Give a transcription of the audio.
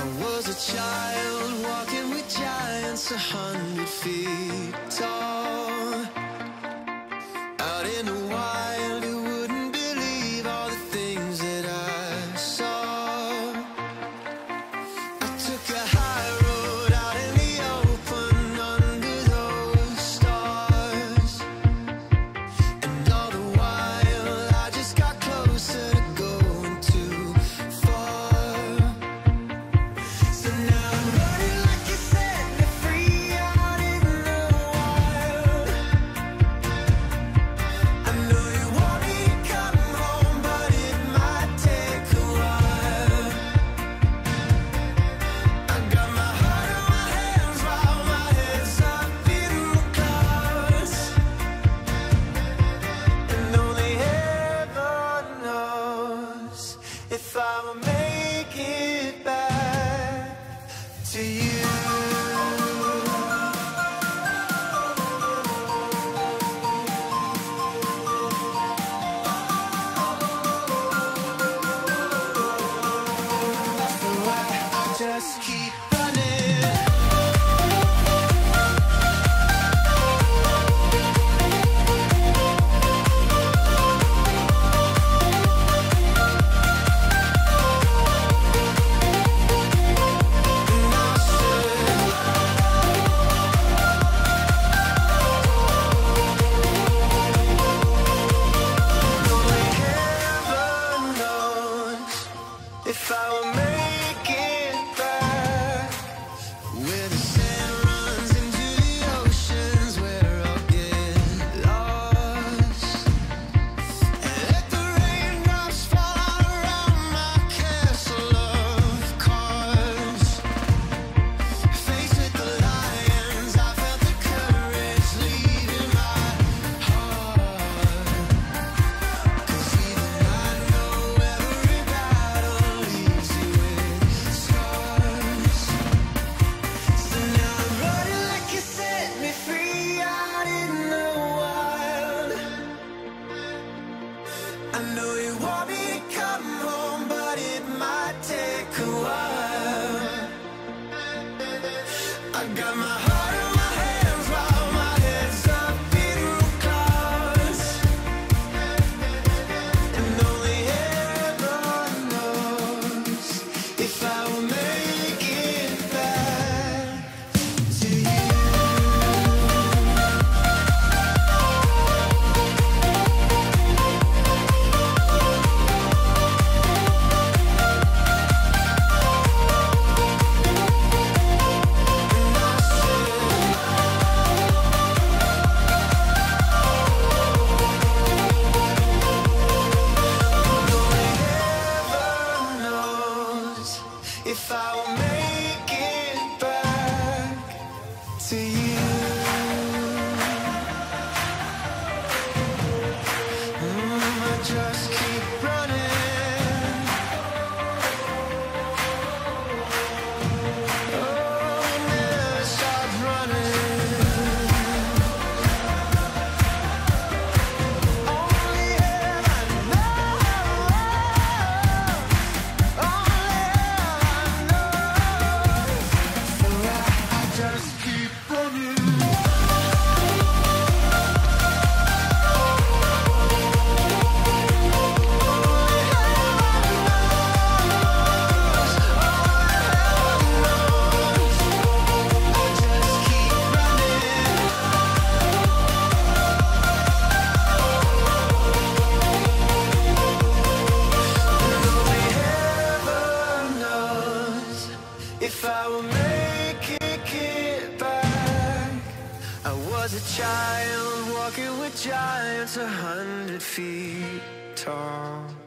was a child walking with giants 100 feet tall. Out in the wild, you wouldn't believe all the things that I saw. I took a high road out in the open under those stars, and all the while I just got closer to going too far. So now I'm running like you set me free out in the wild. I know you want me to come home, but it might take a while. I got my heart in my hands while my head's up in the clouds, and only heaven knows if I will make it back to you. So I just keep running. If I will make it back, where the sand runs into the oceans, where I'll get lost, and let the raindrops fall around my castle of cards. Faced with the lions, I felt the courage leaving my heart. 'Cause even I know every battle leaves you with scars. So now I'm running like you set me free out in the wild. I know you want me to come home, but it might take a while. I got my heart in my hands while my head's up in the clouds, and only heaven knows if I will make it back to you. Heaven knows if I will make it back to you. I just keep running. Oh, never stop running. Only heaven knows. Only heaven knows. So I just keep running. If I will make it back, I was a child walking with giants 100 feet tall.